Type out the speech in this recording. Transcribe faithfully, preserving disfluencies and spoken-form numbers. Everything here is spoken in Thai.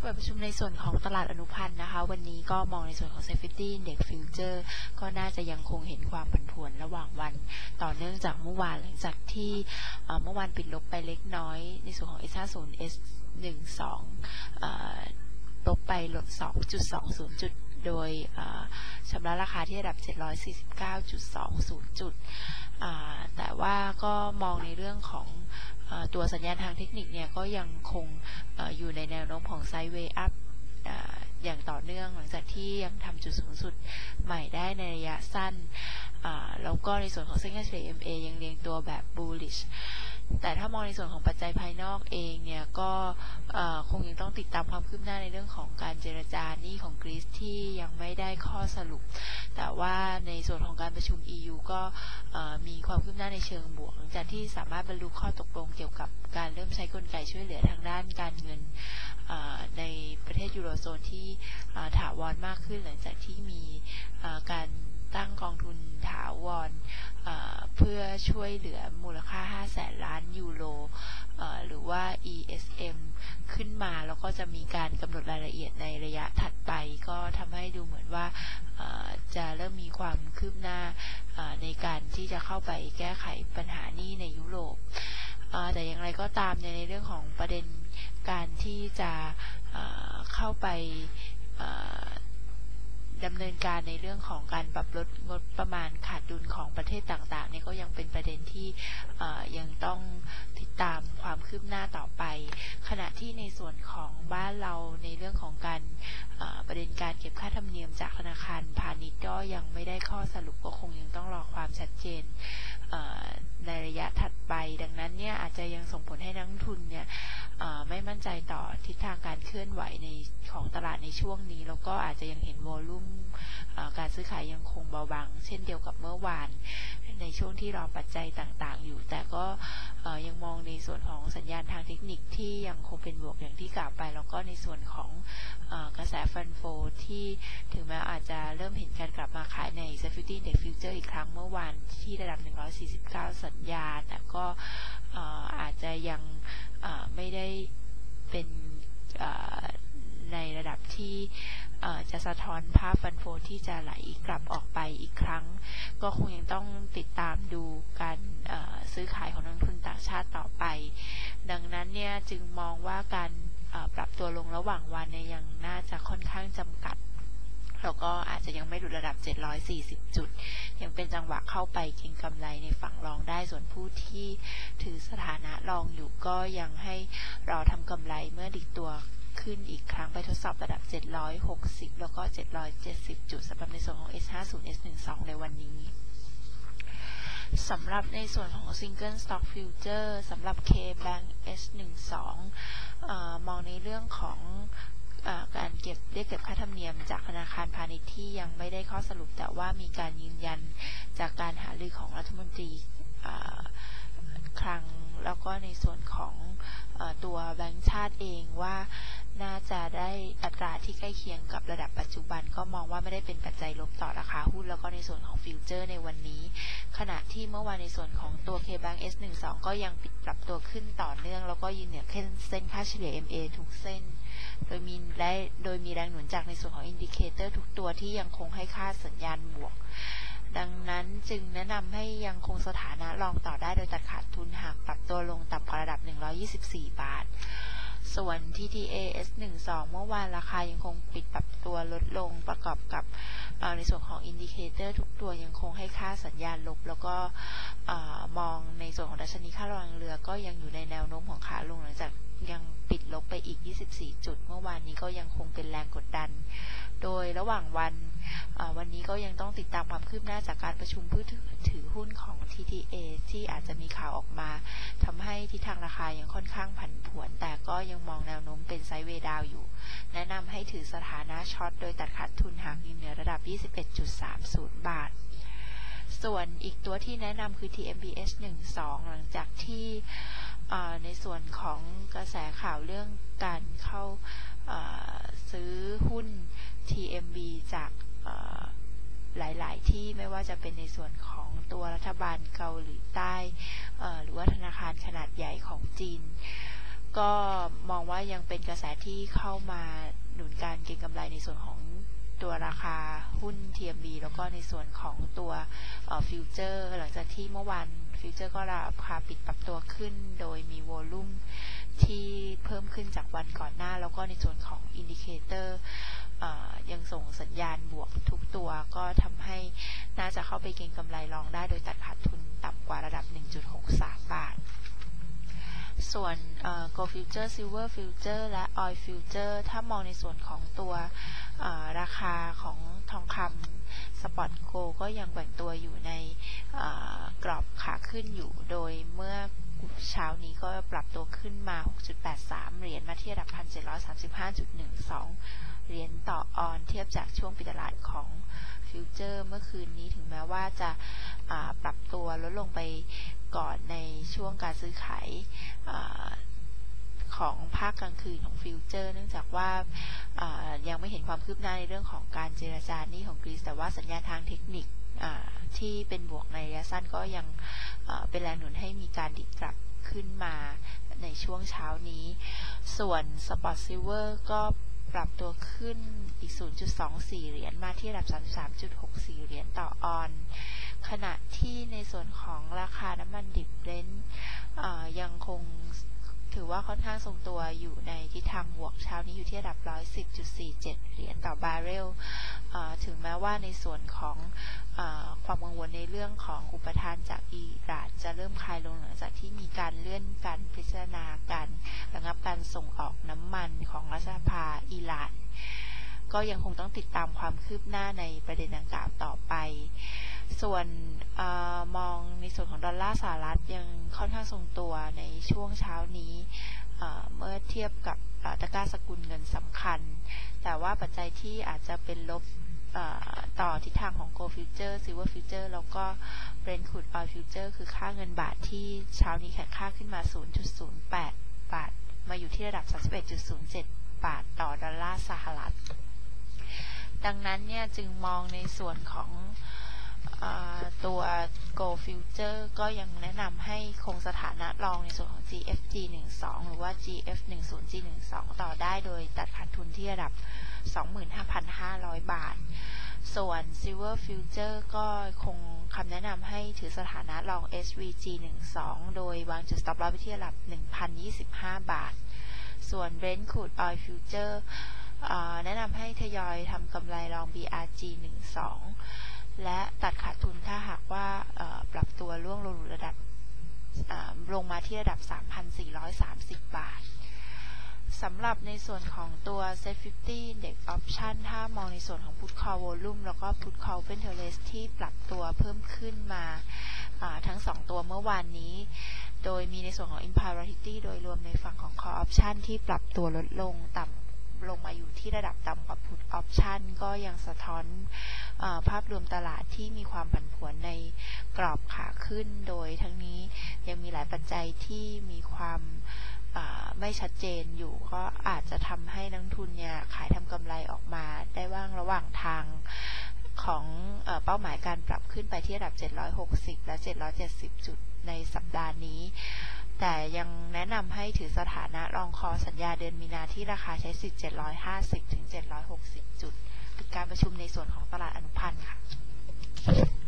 ปิดประชุมในส่วนของตลาดอนุพันธ์นะคะวันนี้ก็มองในส่วนของ Safety Index Future ก็น่าจะยังคงเห็นความผันผวนระหว่างวันต่อเนื่องจากเมื่อวานหลังจากที่เมื่อวานปิดลบไปเล็กน้อยในส่วนของ เอส ห้าสิบ เอส สิบสอง ลบไปลด สองจุดสองศูนย์ จุดโดยชำระราคาที่ระดับ เจ็ดร้อยสี่สิบเก้าจุดสองศูนย์ จุดแต่ว่าก็มองในเรื่องของตัวสัญญาณทางเทคนิคเนี่ยก็ยังคง อ, อยู่ในแนวโน้มของไซด์เวย์อัพอย่างต่อเนื่องหลังจากที่ยังทำจุดสูงสุดใหม่ได้ในระยะสั้นแล้วก็ในส่วนของเส้นค่าเฉลี่ย เอ็ม เอ ยังเรียงตัวแบบ bullish แต่ถ้ามองในส่วนของปัจจัยภายนอกเองเนี่ยก็คงยังต้องติดตามความคืบหน้าในเรื่องของการเจรจาหนี้ของกรีซที่ยังไม่ได้ข้อสรุปแต่ว่าในส่วนของการประชุม อี ยู ก็มีความคืบหน้าในเชิงบวกหลังจากที่สามารถบรรลุข้อตกลงเกี่ยวกับการเริ่มใช้กลไกช่วยเหลือทางด้านการเงินในประเทศยูโรโซนที่ถาวรมากขึ้นหลังจากที่มีการตั้งกองทุนถาวรเพื่อช่วยเหลือมูลค่าห้าแสนล้านยูโรหรือว่า อี เอส เอ็ม ขึ้นมาแล้วก็จะมีการกำหนดรายละเอียดในระยะถัดไปก็ทำให้ดูเหมือนว่าจะเริ่มมีความคืบหน้าในการที่จะเข้าไปแก้ไขปัญหานี้ในยุโรปแต่อย่างไรก็ตามในเรื่องของประเด็นการที่จะเข้าไปดำเนินการในเรื่องของการปรับลดงบประมาณขาดดุลของประเทศต่างๆเนี่ยก็ยังเป็นประเด็นที่ยังต้องติดตามความคืบหน้าต่อไปขณะที่ในส่วนของบ้านเราในเรื่องของการประเด็นการเก็บค่าธรรมเนียมจากธนาคารพาณิชย์ก็ยังไม่ได้ข้อสรุปก็คงยังต้องรอความชัดเจนในระยะถัดไปดังนั้นเนี่ยอาจจะยังส่งผลให้นักลงทุนเนี่ยไม่มั่นใจต่อทิศทางการเคลื่อนไหวในของตลาดในช่วงนี้แล้วก็อาจจะยังเห็นวอลลุ่มการซื้อขายยังคงเบาบางเช่นเดียวกับเมื่อวานในช่วงที่รอปัจจัยต่างๆอยู่แต่ก็ยังมองในส่วนของสัญญาณทางเทคนิคที่ยังคงเป็นบวกอย่างที่กล่าวไปแล้วก็ในส่วนของกระแสฟันโฟที่ถึงแม้อาจจะเริ่มเห็นการกลับมาขายใน Safety Index Future อีกครั้งเมื่อวานที่ระดับหนึ่งร้อยสี่สิบเก้าสัญญาแต่ก็อาจจะยังไม่ได้เป็นในระดับที่จะสะท้อนภาพฟันโฟที่จะไหลกลับออกไปอีกครั้งก็คงยังต้องติดตามดูการซื้อขายของนักลงทุนต่างชาติต่อไปดังนั้นเนี่ยจึงมองว่าการปรับตัวลงระหว่างวันเนี่ยยังน่าจะค่อนข้างจำกัดแล้วก็อาจจะยังไม่หลุดระดับเจ็ดร้อยสี่สิบจุดยังเป็นจังหวะเข้าไปเก็งกำไรในฝั่งรองได้ส่วนผู้ที่ถือสถานะรองอยู่ก็ยังให้รอทำกำไรเมื่อดิกตัวขึ้นอีกครั้งไปทดสอบระดับเจ็ดร้อยหกสิบแล้วก็เจ็ดร้อยเจ็ดสิบจุดสำหรับในส่วนของ เอส ห้าสิบ เอส สิบสอง ในวันนี้สำหรับในส่วนของ Single Stock Future สำหรับ K-Bank เอส สิบสอง เอ่อมองในเรื่องของการเก็บเรียกเก็บค่าธรรมเนียมจากธนาคารพาณิชย์ที่ยังไม่ได้ข้อสรุปแต่ว่ามีการยืนยันจากการหารือของรัฐมนตรีคลังแล้วก็ในส่วนของตัวแบงก์ชาติเองว่าน่าจะได้อัตราที่ใกล้เคียงกับระดับปัจจุบันก็มองว่าไม่ได้เป็นปัจจัยลบต่อราคาหุ้นแล้วก็ในส่วนของฟิวเจอร์ในวันนี้ขณะที่เมื่อวานในส่วนของตัว K-Bank เอส สิบสอง ก็ยังปิดปรับตัวขึ้นต่อเนื่องแล้วก็ยืนเหนือเส้นค่าเฉลี่ย เอ็ม เอ ทุกเส้นโดยมีและโดยมีแรงหนุนจากในส่วนของอินดิเคเตอร์ทุกตัวที่ยังคงให้ค่าสัญญาณบวกดังนั้นจึงแนะนำให้ยังคงสถานะรองต่อได้โดยตัดขาดทุนหากปรับตัวลงต่ำกว่าระดับหนึ่งร้อยยี่สิบสี่บาทส่วน ที ที เอ เอส สิบสอง เมื่อวานราคายังคงปิดปรับตัวลดลงประกอบกับในส่วนของอินดิเคเตอร์ทุกตัวยังคงให้ค่าสัญญาณลบแล้วก็มองในส่วนของดัชนีค่าระวางเรือก็ยังอยู่ในแนวโน้มของขาลงหลังจากยังปิดลบไปอีกยี่สิบสี่จุดเมื่อวานนี้ก็ยังคงเป็นแรงกดดันโดยระหว่างวันวันนี้ก็ยังต้องติดตามความคืบหน้าจากการประชุมผู้ถือหุ้นของ ที ที เอ ที่อาจจะมีข่าวออกมาทำให้ทิศทางราคายังค่อนข้างผันผวนแต่ก็ยังมองแนวโน้มเป็นไซด์เวย์ดาวอยู่แนะนำให้ถือสถานะช็อตโดยตัดขาดทุนหากอยู่เหนือระดับ ยี่สิบเอ็ดจุดสามศูนย์ บาทส่วนอีกตัวที่แนะนำคือ ที เอ็ม บี เอส สิบสอง หลังจากที่ในส่วนของกระแสข่าวเรื่องการเข้าซื้อหุ้น ที เอ็ม บี จากหลายๆที่ไม่ว่าจะเป็นในส่วนของตัวรัฐบาลเกาหลีใต้หรือว่าธนาคารขนาดใหญ่ของจีนก็มองว่ายังเป็นกระแสที่เข้ามาหนุนการเก็งกำไรในส่วนของตัวราคาหุ้น ที เอ็ม บี แล้วก็ในส่วนของตัวฟิวเจอร์หลังจากที่เมื่อวานฟิวเจอร์ก็ราคาปิดปรับตัวขึ้นโดยมีวอลลุ่มที่เพิ่มขึ้นจากวันก่อนหน้าแล้วก็ในส่วนของอินดิเคเตอร์ยังส่งสัญญาณบวกทุกตัวก็ทำให้น่าจะเข้าไปเก็งกำไรรองได้โดยตัดขาดทุนต่ำกว่าระดับ หนึ่งจุดหกสาม บาทส่วน Gold Future Silver Future และ Oil Future ถ้ามองในส่วนของตัวราคาของทองคำ Spot Gold ก็ยังแกว่งตัวอยู่ในกรอบขาขึ้นอยู่โดยเมื่อเช้านี้ก็ปรับตัวขึ้นมา หกจุดแปดสาม เหรียญมาที่ระดับ หนึ่งพันเจ็ดร้อยสามสิบห้าจุดหนึ่งสอง เหรียญต่อออนเทียบจากช่วงปิดตลาดของฟิวเจอร์เมื่อคืนนี้ถึงแม้ว่าจะปรับตัวลดลงไปก่อนในช่วงการซื้อขายของภาคกลางคืนของฟิวเจอร์เนื่องจากว่ายังไม่เห็นความคืบหน้าในเรื่องของการเจรจาหนี้ของกรีซแต่ว่าสัญญาณทางเทคนิคที่เป็นบวกในระยะสั้นก็ยังเป็นแรงหนุนให้มีการดิดกลับขึ้นมาในช่วงเช้านี้ส่วน Spot Silver ก็ปรับตัวขึ้นอีก ศูนย์จุดสองสี่ เหรียญมาที่ระดับ สามสิบสามจุดหกสี่ เหรียญต่อออนขณะที่ในส่วนของราคาน้ำมันดิบเบรนท์ยังคงถือว่าค่อนข้างทรงตัวอยู่ในทิศทางบวกเช้านี้อยู่ที่ระดับ หนึ่งร้อยสิบจุดสี่เจ็ด เหรียญต่อบาร์เรลถึงแม้ว่าในส่วนของความกังวลในเรื่องของอุปทานจากอิหร่านจะเริ่มคลายลงหลังจากที่มีการเลื่อนการพิจารณาการระงับการส่งออกน้ำมันของรัฐสภาอิหร่านก็ยังคงต้องติดตามความคืบหน้าในประเด็นดังกล่าวต่อไปส่วนอมองในส่วนของดอลลาร์สหรัฐยังค่อนข้างทรงตัวในช่วงเช้านี้เมื่อเทียบกับตะกร้าสกุลเงินสำคัญแต่ว่าปัจจัยที่อาจจะเป็นลบต่อทิศทางของ Gold Future Silver Future แล้วก็ Brent Crude Oil Future คือค่าเงินบาทที่เช้านี้แข็งค่าขึ้นมา ศูนย์จุดศูนย์แปด บาทมาอยู่ที่ระดับ สามสิบเอ็ดจุดศูนย์เจ็ด บาทต่อดอลลาร์สหรัฐดังนั้นเนี่ยจึงมองในส่วนของตัว Gold Future ก็ยังแนะนำให้คงสถานะรองในส่วนของ จี เอฟ จี สิบสอง หรือว่า จี เอฟ สิบ จี สิบสอง ต่อได้โดยตัดขาดทุนที่ระดับ สองหมื่นห้าพันห้าร้อย บาทส่วน Silver Future ก็คงคำแนะนำให้ถือสถานะรอง เอส วี จี สิบสอง โดยวางจุด stop loss ไปที่ระดับ หนึ่งพันยี่สิบห้า บาทส่วน Brent Crude Oil Future แนะนำให้ทยอยทำกำไรรอง บี อาร์ จี สิบสองและตัดขาดทุนถ้าหากว่าปรับตัวล่วงลงระดับลงมาที่ระดับ สามพันสี่ร้อยสามสิบ บาทสำหรับในส่วนของตัว เซ็ต ห้าสิบ Index Option ถ้ามองในส่วนของ Put Call Volume แล้วก็ Put Call Open Interest ที่ปรับตัวเพิ่มขึ้นมาทั้งสองตัวเมื่อวานนี้โดยมีในส่วนของ Implied Volatility โดยรวมในฝั่งของ Call Option ที่ปรับตัวลดลงต่ำลงมาอยู่ที่ระดับต่ำกว่า Put Option ก็ยังสะท้อนภาพรวมตลาดที่มีความผันผวนในกรอบขาขึ้นโดยทั้งนี้ยังมีหลายปัจจัยที่มีความไม่ชัดเจนอยู่ก็อาจจะทำให้นักทุนเนี่ยขายทำกำไรออกมาได้ว่างระหว่างทางของเป้าหมายการปรับขึ้นไปที่ระดับเจ็ดร้อยหกสิบและเจ็ดร้อยเจ็ดสิบจุดในสัปดาห์นี้แต่ยังแนะนำให้ถือสถานะรองคอสัญญาเดือนมีนาที่ราคาใช้สิทธิ์เจ็ดร้อยห้าสิบถึงเจ็ดร้อยหกสิบจุดปิดการประชุมในส่วนของตลาดอนุพันธ์ค่ะ